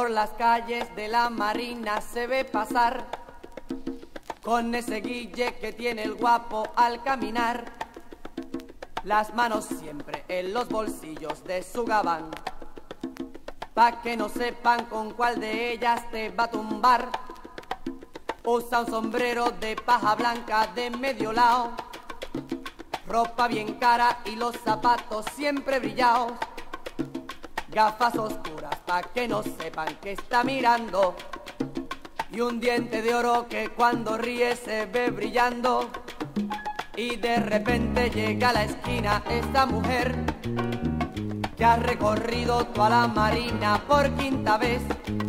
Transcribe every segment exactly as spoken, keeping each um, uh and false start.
por las calles de la Marina se ve pasar con ese guille que tiene el guapo al caminar, las manos siempre en los bolsillos de su gabán, pa' que no sepan con cuál de ellas te va a tumbar. Usa un sombrero de paja blanca de medio lado, ropa bien cara y los zapatos siempre brillados, gafas oscuras pa' que no sepan que está mirando, y un diente de oro que cuando ríe se ve brillando. Y de repente llega a la esquina esta mujer que ha recorrido toda la Marina por quinta vez.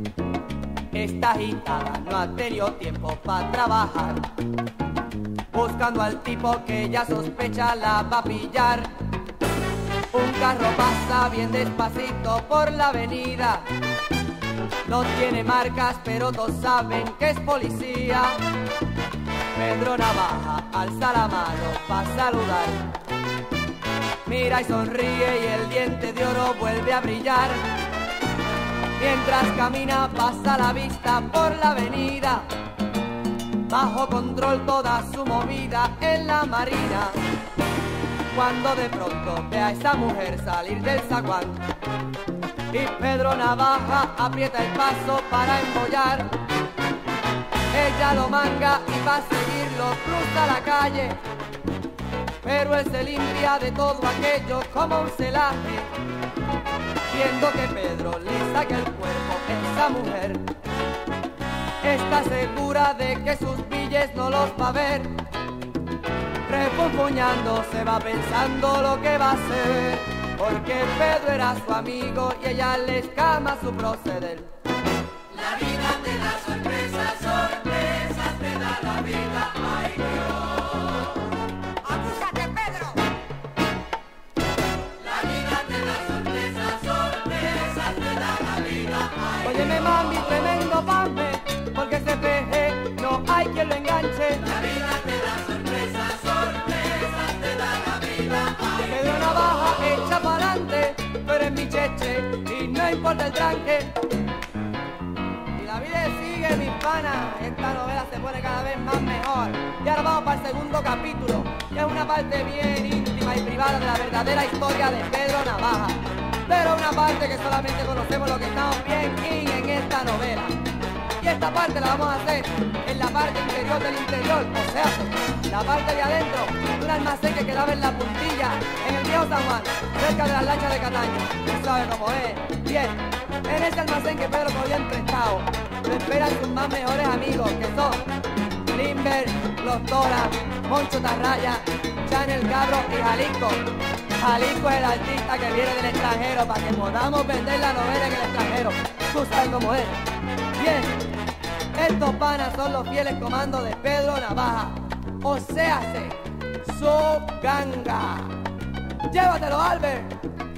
Esta agitada no ha tenido tiempo para trabajar, buscando al tipo que ya sospecha la va a pillar. Un carro pasa bien despacito por la avenida, no tiene marcas pero todos saben que es policía. Pedro Navaja alza la mano para saludar, mira y sonríe y el diente de oro vuelve a brillar. Mientras camina pasa la vista por la avenida, bajo control toda su movida en la Marina. Cuando de pronto ve a esa mujer salir del zaguán y Pedro Navaja aprieta el paso para embollar, ella lo manga y va a seguirlo cruza la calle, pero él se limpia de todo aquello como un celaje, viendo que Pedro le saca el cuerpo a esa mujer. Está segura de que sus billes no los va a ver, refunfuñando se va pensando lo que va a hacer, porque Pedro era su amigo y ella le escama su proceder. La vida te da sorpresas, sorpresas te da la vida, ay Dios. ¡Abúsate, Pedro! La vida te da sorpresas, sorpresas te da la vida, ay Dios. Óyeme mami, tremendo pampe, porque ese peje no hay quien lo enganche. La vida te da sorpresas, sorpresas te da la vida, ay Dios. Pedro Navaja echa pa'lante, pero es mi cheche y no importa el tranque. La vida sigue, mis panas, esta novela se pone cada vez más mejor. Y ahora vamos para el segundo capítulo, que es una parte bien íntima y privada de la verdadera historia de Pedro Navaja, pero una parte que solamente conocemos los que estamos bien in en esta novela. Y esta parte la vamos a hacer en la parte interior del interior, o sea, la parte de adentro de un almacén que quedaba en la puntilla, en el viejo San Juan, cerca de las lanchas de Cataño. Tú sabes cómo es. Bien, en ese almacén que Pedro cogió en prestado, lo esperan sus más mejores amigos, que son Limber, Los Tora, Moncho Tarraya, Chanel Cabro y Jalisco. Jalisco es el artista que viene del extranjero para que podamos vender la novela en el extranjero. Tú sabes cómo es. Bien, estos panas son los fieles comandos de Pedro Navaja, o sea, su ganga. Llévatelo, Albert.